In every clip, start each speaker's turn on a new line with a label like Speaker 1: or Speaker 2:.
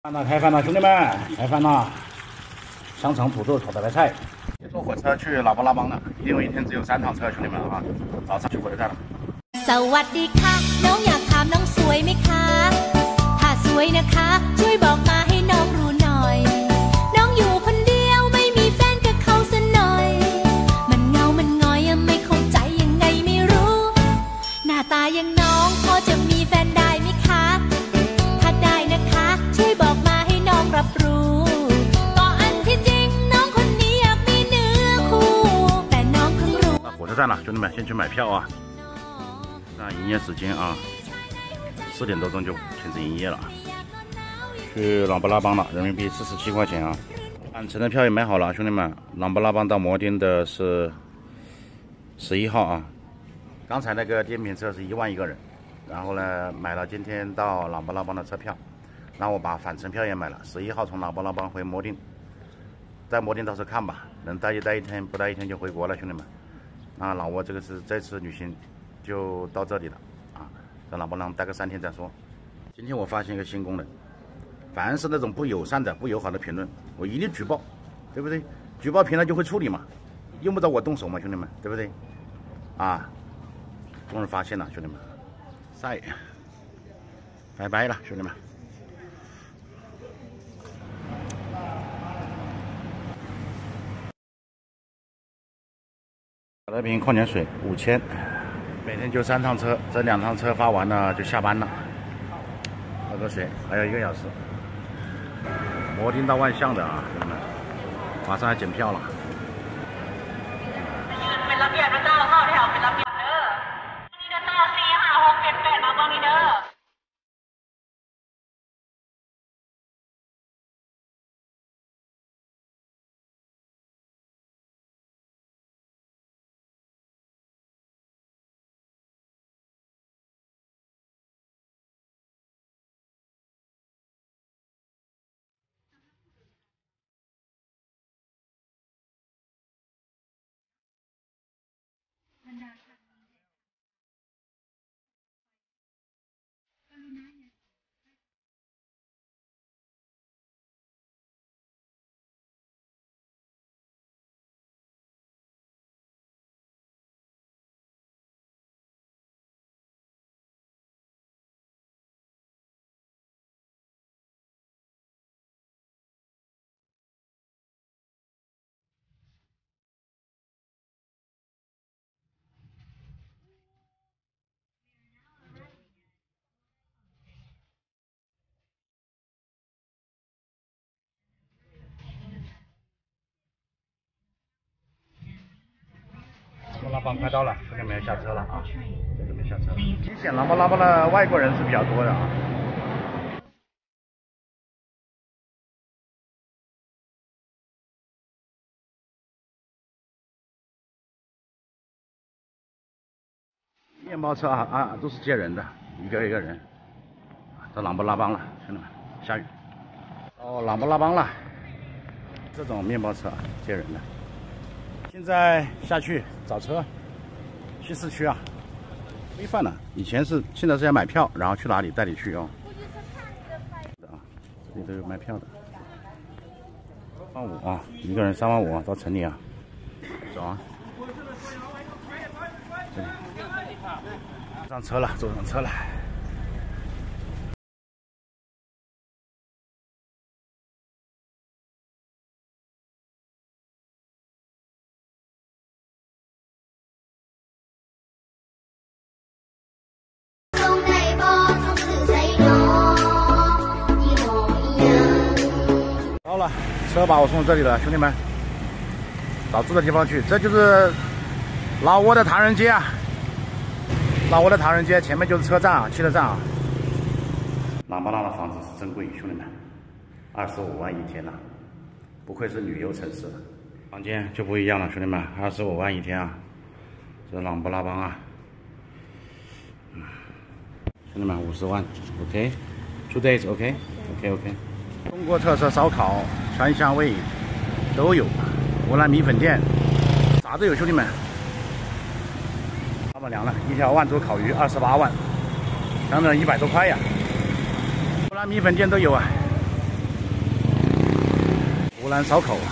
Speaker 1: 开饭了，兄弟们，开饭了！香肠、土豆、炒大白菜。坐火车去老巴拉邦了，因为一天只有3趟车，兄弟们啊！早上去火车站了。
Speaker 2: สวัสดีค่ะน้องอยากถามน้องสวยไหมคะถ้าสวยนะคะช่วยบอกมาให้น้องรู้หน่อยน้องอยู่คนเดียวไม่มีแฟนกับเขาซะหน่อยมันเงามันงอยไม่เข้าใจยังไงไม่รู้หน้าตาอย่างน้องพอจะมีแฟนได้ไหมคะถ้าได้นะคะช่วยบอกมาให้น้องรับรู้ก็อันที่จริงน้องคนนี้อยากมีเนื้อคู่แต่น้องเพิ่งรู้
Speaker 1: 到火车站了，兄弟们，先去买票啊！那营业时间啊，4点多钟就停止营业了。去朗布拉邦了，人民币47块钱啊。返程的票也买好了，兄弟们。朗布拉邦到摩丁的是11号啊。刚才那个电瓶车是1万1个人，然后呢买了今天到朗布拉邦的车票，然后我把返程票也买了，11号从朗布拉邦回摩丁，在摩丁到时候看吧，能待就待一天，不待一天就回国了，兄弟们。那老挝这次旅行就到这里了啊，在朗布拉邦待个3天再说。今天我发现一个新功能，凡是那种不友善的、不友好的评论，我一律举报，对不对？举报评论就会处理嘛，用不着我动手嘛，兄弟们，对不对？啊，终于发现了，兄弟们，晒，拜拜了，兄弟们。这瓶矿泉水5000，每天就3趟车，这2趟车发完了就下班了。喝个水，还有1个小时。摩丁到万象的啊，兄弟们，马上要检票了。
Speaker 3: เป็นระเบียบนะเจ้าเข้าแถวเป็นระเบียบเด้อนี่นะเจ้า4 5 6 7 8มาบ้างนี่เด้อ
Speaker 1: 朗布拉邦快到了，兄弟们要下车了啊，在这边下车了。明显朗布拉邦的外国人是比较多的啊。面包车啊都是接人的，一个人。到朗布拉邦了，兄弟们，下雨。哦，朗布拉邦了，这种面包车啊接人的。现在下去找车，去市区啊，规范了。现在是要买票，然后去哪里带你去哦。啊，这里都有卖票的，3万5啊，一个人3万5啊，到城里啊，走啊。这里上车了，坐上车了。到了，车把我送到这里了，兄弟们，找住的地方去。这就是老挝的唐人街啊，老挝的唐人街前面就是车站啊，汽车站啊。朗布拉的房子是真贵，兄弟们，25万一天呐，不愧是旅游城市。房间就不一样了，兄弟们，25万一天啊，这是朗布拉邦啊。兄弟们，50万 ，OK，2 days，OK，OK，OK。中国特色烧烤、川香味都有，湖南米粉店啥都有，兄弟们。老板娘了，一条万州烤鱼28万，整整100多块呀。湖南米粉店都有啊。 兰烧烤。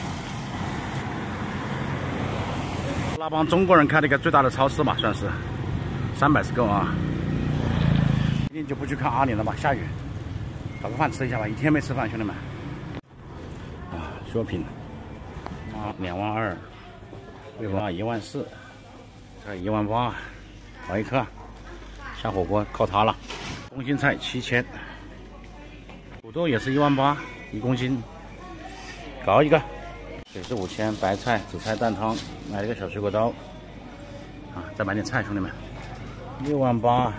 Speaker 1: 拉帮中国人开了一个最大的超市吧，算是340个啊。今天就不去看阿联了吧，下雨，找个饭吃一下吧，一天没吃饭，兄弟们。啊，shopping，啊，22000，微博14000，这18000，好一颗，下火锅靠它了。空心菜7000，土豆也是18000，1公斤，搞一个。水是5000，白菜、紫菜蛋汤，买了个小水果刀，啊，再买点菜，兄弟们，68000。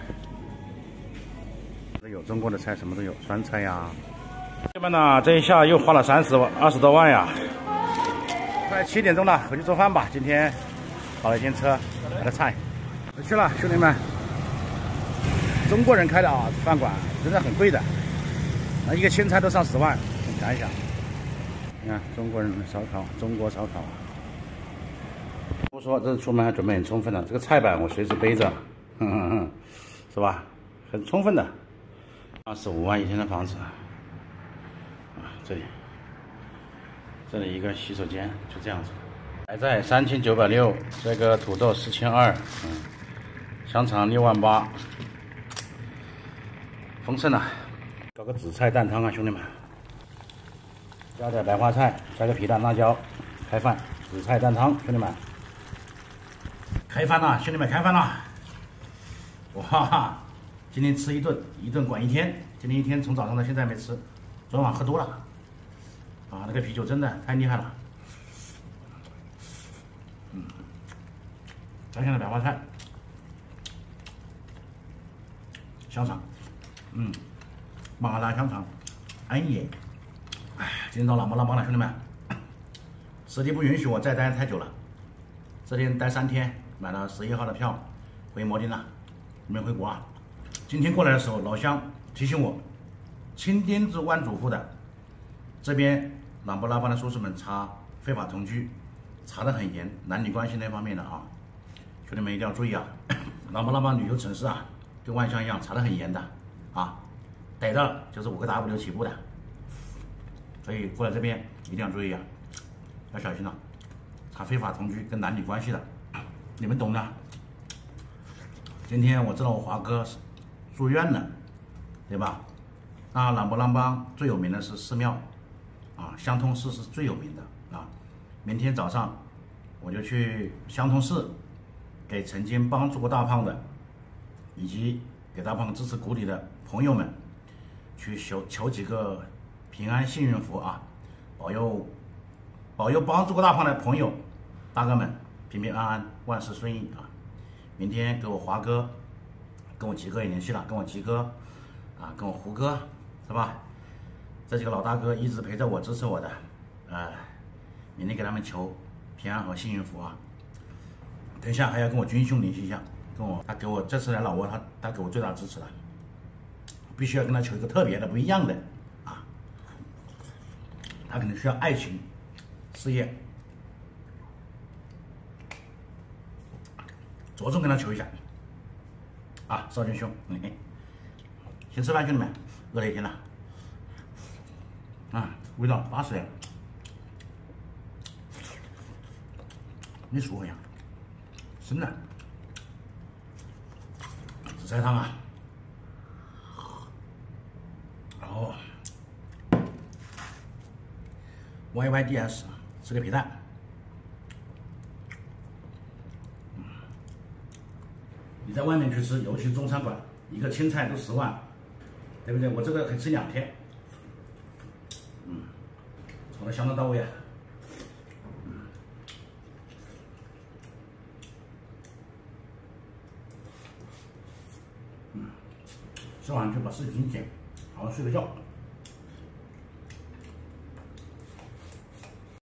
Speaker 1: 有中国的菜，什么都有，酸菜呀。兄弟们呢，这一下又花了20多万呀！快7点钟了，回去做饭吧。今天跑了一天车，买了菜，回去了，兄弟们。中国人开的啊，饭馆真的很贵的，那一个青菜都上10万，你想一想。你看中国人的烧烤，中国烧烤。不说，这次出门还准备很充分的，这个菜板我随时背着，是吧？很充分的。25万一天的房子，啊，这里一个洗手间，就这样子。白菜3960，这个土豆4200，香肠68000，丰盛啊！搞个紫菜蛋汤啊，兄弟们，加点白花菜，加个皮蛋辣椒，开饭，紫菜蛋汤，兄弟们，开饭了，兄弟们，开饭了！哇！今天吃一顿管一天。今天一天从早上到现在没吃，昨晚喝多了，啊，那个啤酒真的太厉害了。加上了白花菜，香肠，麻辣香肠，哎耶！哎，今天到朗勃朗邦了，兄弟们，实力不允许我再待太久了，这天待3天，买了11号的票，回摩丁了，准备回国啊。今天过来的时候，老乡提醒我，千叮咛万嘱咐的，这边朗勃拉邦的叔叔们查非法同居，查得很严，男女关系那方面的啊，兄弟们一定要注意啊！朗勃拉邦旅游城市啊，跟万象一样，查得很严的啊，逮到就是5个 W 起步的，所以过来这边一定要注意啊，要小心了，查非法同居跟男女关系的，你们懂的。今天我知道我华哥住院了，对吧？那朗勃朗邦最有名的是寺庙，啊，香通寺是最有名的啊。明天早上我就去香通寺，给曾经帮助过大胖的，以及给大胖支持鼓励的朋友们，去求几个平安幸运符啊，保佑帮助过大胖的朋友大哥们平平安安，万事顺意啊。明天给我华哥。跟我吉哥也联系了，跟我吉哥，啊，跟我胡哥，是吧？这几个老大哥一直陪着我、支持我的，明天给他们求平安和幸运符啊。等一下还要跟我军兄联系一下，他给我这次来老挝，他给我最大支持了，必须要跟他求一个特别的、不一样的啊。他可能需要爱情、事业，着重跟他求一下。啊，少军兄，先吃饭，兄弟们，饿了一天了，啊，味道巴适呀，没熟一样，生的，紫菜汤啊，然后 YYDS 吃个皮蛋。你在外面去吃，尤其是中餐馆，一个青菜都10万，对不对？我这个可以吃2天，炒的相当到位啊，吃完就把视频剪，好好睡个觉。